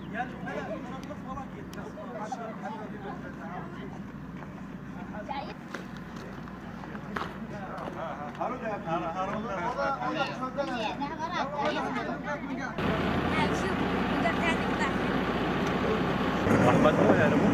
Yani uçakla falan gitmez. Ahmet mi yani bu?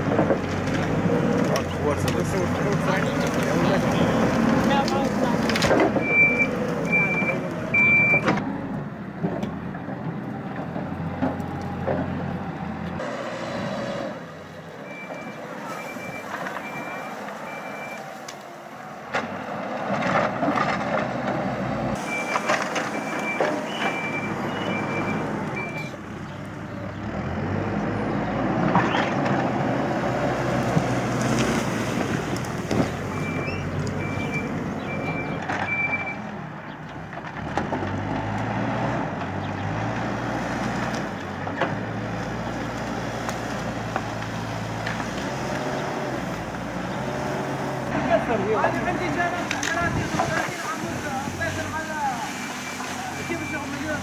عندي جنة 30 و30 عمود فاصل على كيف شغل مليون.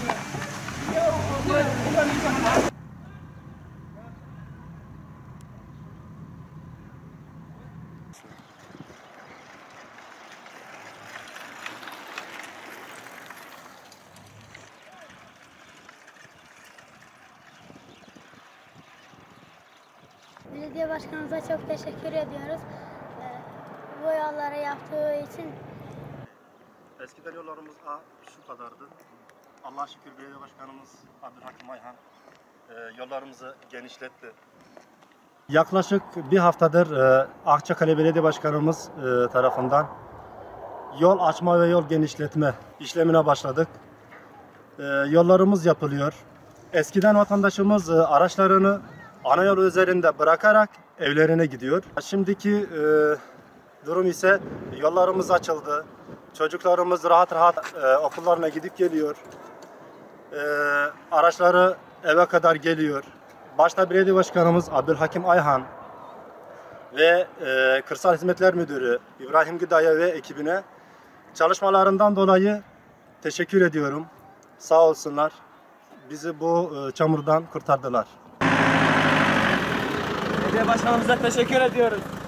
Belediye başkanımıza çok teşekkür ediyoruz. Bu yolları yaptığı için. Eskiden yollarımız şu kadardı. Allah'a şükür belediye başkanımız Abdülhakim Ayhan yollarımızı genişletti. Yaklaşık bir haftadır Akçakale Belediye Başkanımız tarafından yol açma ve yol genişletme işlemine başladık. Yollarımız yapılıyor. Eskiden vatandaşımız araçlarını ana yol üzerinde bırakarak evlerine gidiyor. Şimdiki durum ise yollarımız açıldı. Çocuklarımız rahat rahat okullarına gidip geliyor. Araçları eve kadar geliyor. Başta Belediye Başkanımız Abdülhakim Ayhan ve Kırsal Hizmetler Müdürü İbrahim Gıda'ya ve ekibine çalışmalarından dolayı teşekkür ediyorum. Sağ olsunlar. Bizi bu çamurdan kurtardılar. Belediye başkanımıza teşekkür ediyoruz.